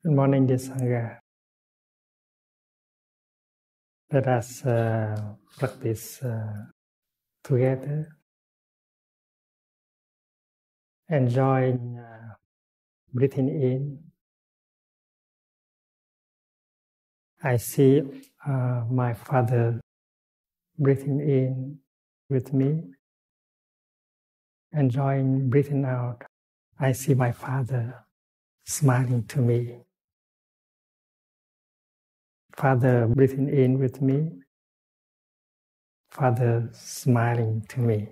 Good morning, dear Sangha. Let us practice together, enjoying breathing in. I see my father breathing in with me, enjoying breathing out. I see my father smiling to me. Father breathing in with me, Father smiling to me.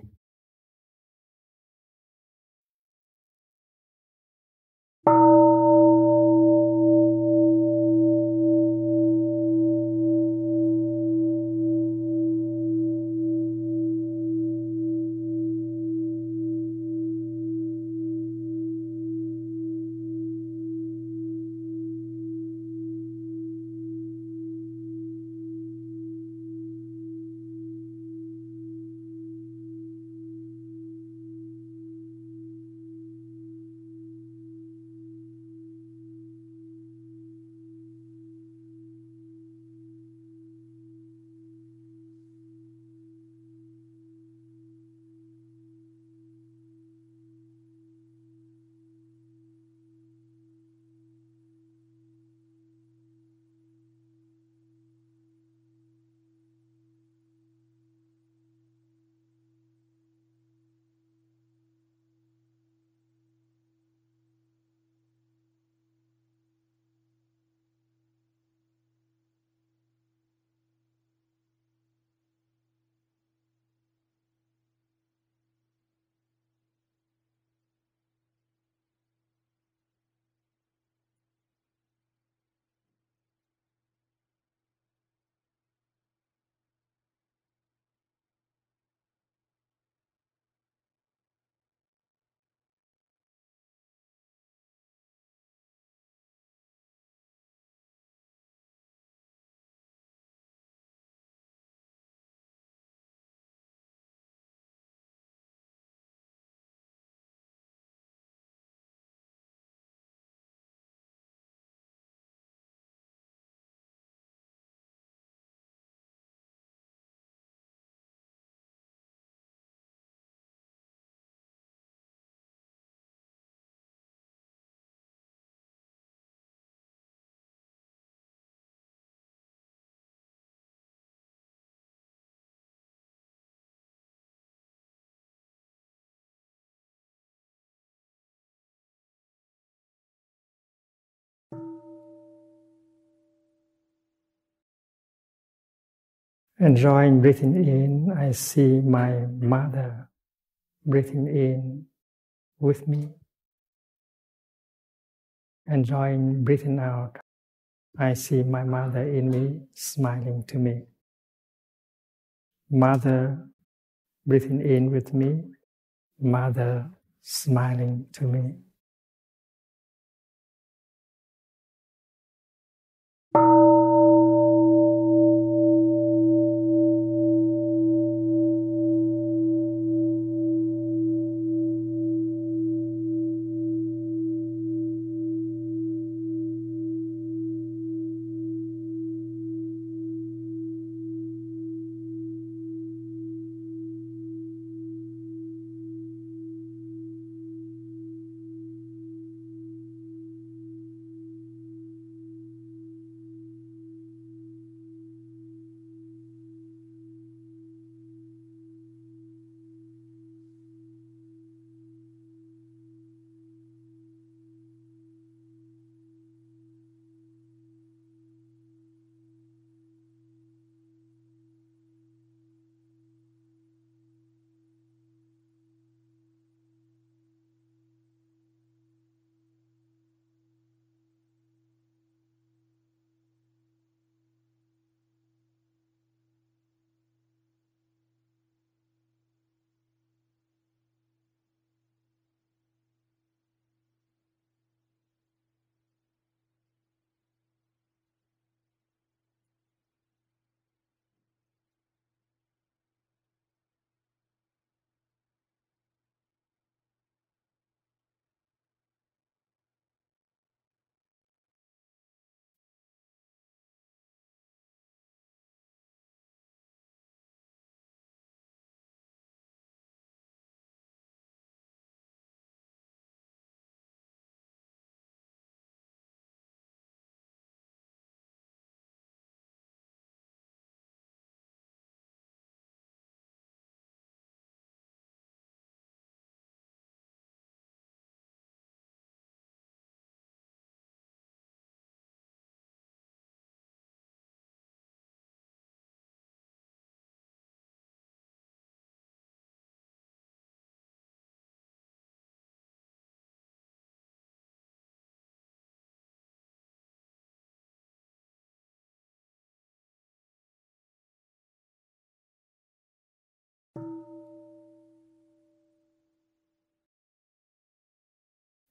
Enjoying breathing in, I see my mother breathing in with me. Enjoying breathing out, I see my mother in me smiling to me. Mother breathing in with me, mother smiling to me.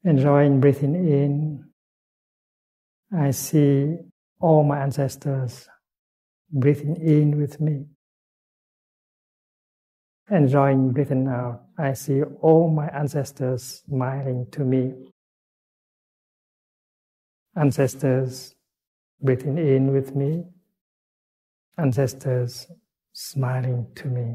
Enjoying breathing in, I see all my ancestors breathing in with me. Enjoying breathing out, I see all my ancestors smiling to me. Ancestors breathing in with me. Ancestors smiling to me.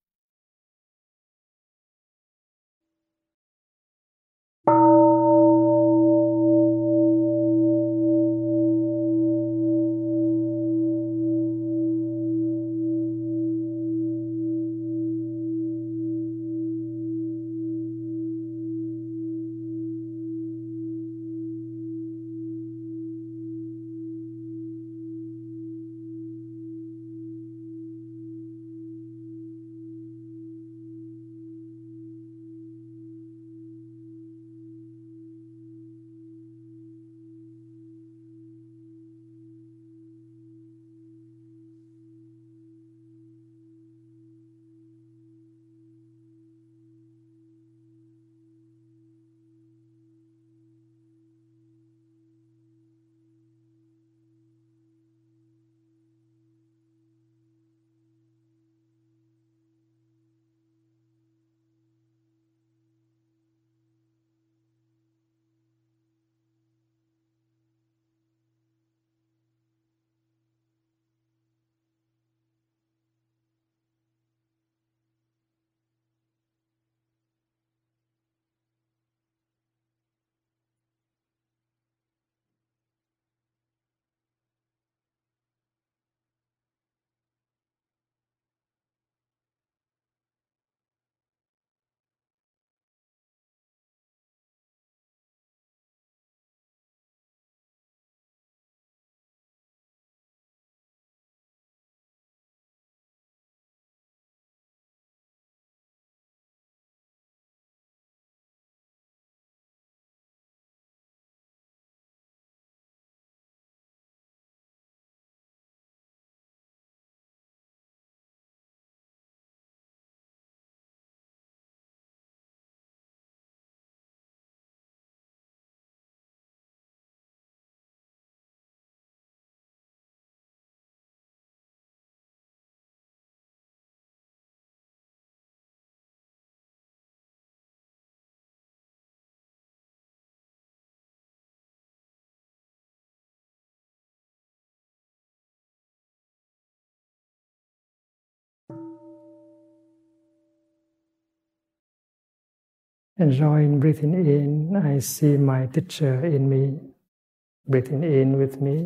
Enjoying breathing in, I see my teacher in me, breathing in with me.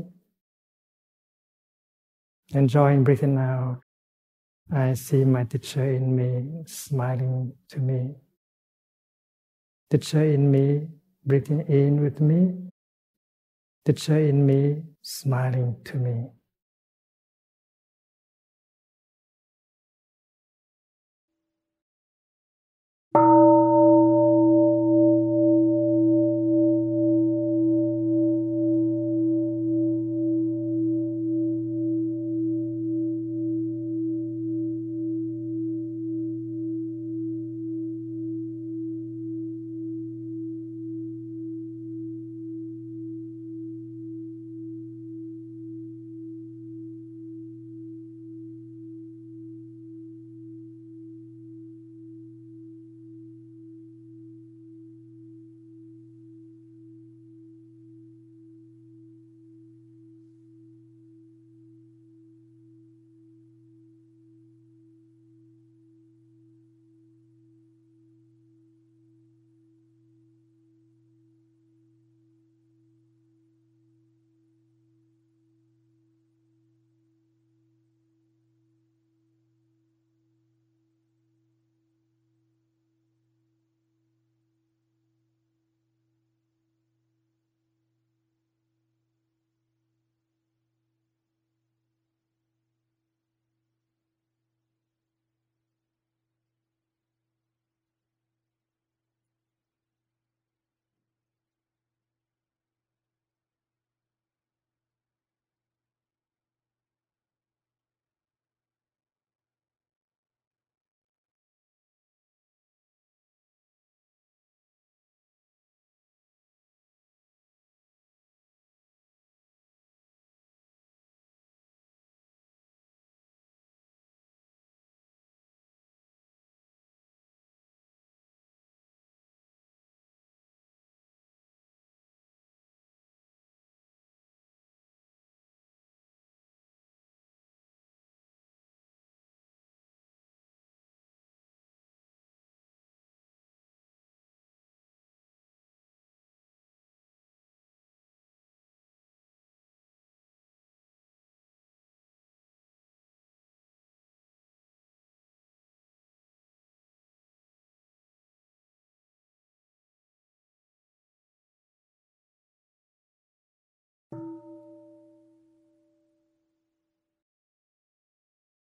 Enjoying breathing out, I see my teacher in me, smiling to me. Teacher in me, breathing in with me. Teacher in me, smiling to me.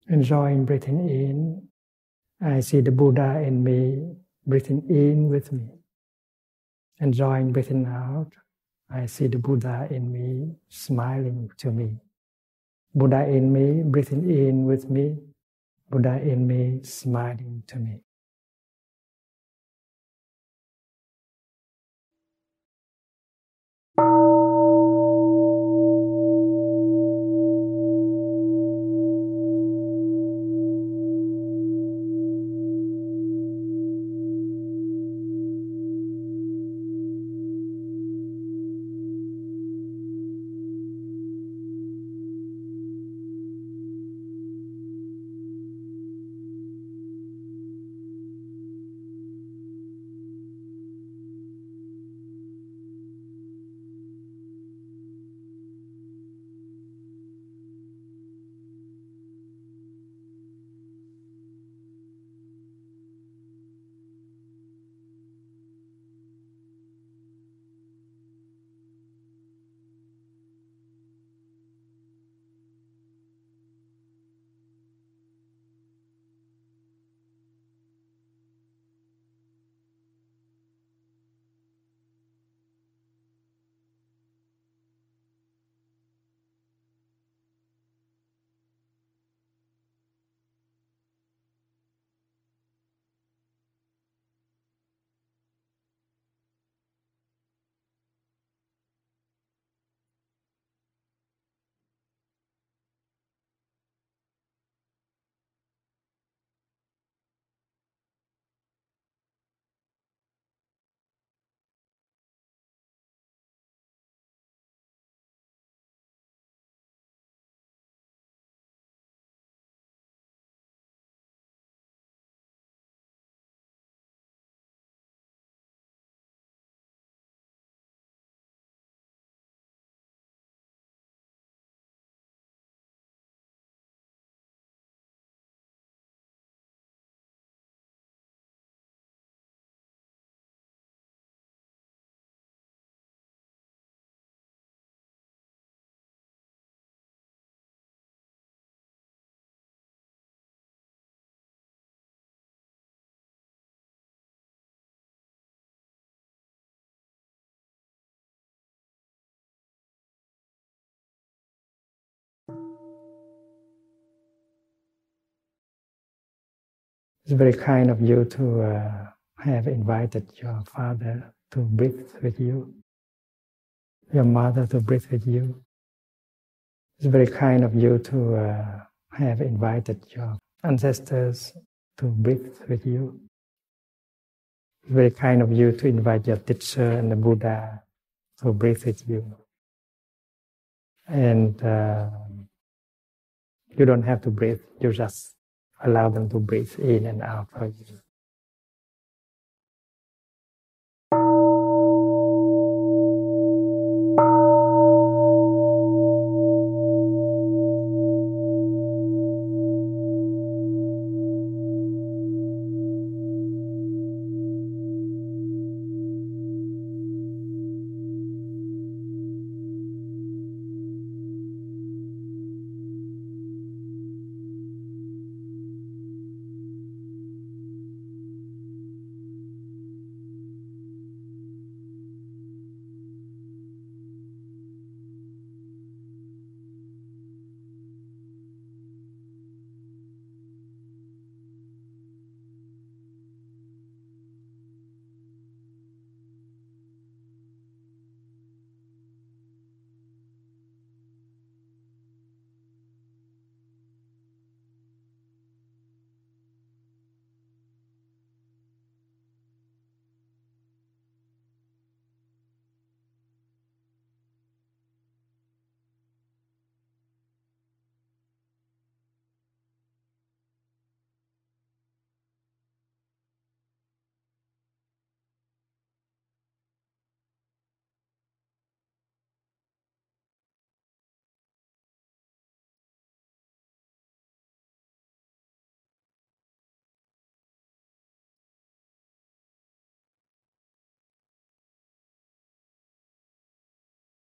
Enjoying breathing in, I see the Buddha in me breathing in with me. Enjoying breathing out, I see the Buddha in me smiling to me. Buddha in me breathing in with me, Buddha in me smiling to me. It's very kind of you to have invited your father to breathe with you, your mother to breathe with you. It's very kind of you to have invited your ancestors to breathe with you. It's very kind of you to invite your teacher and the Buddha to breathe with you. And you don't have to breathe, you just allow them to breathe in and out for you.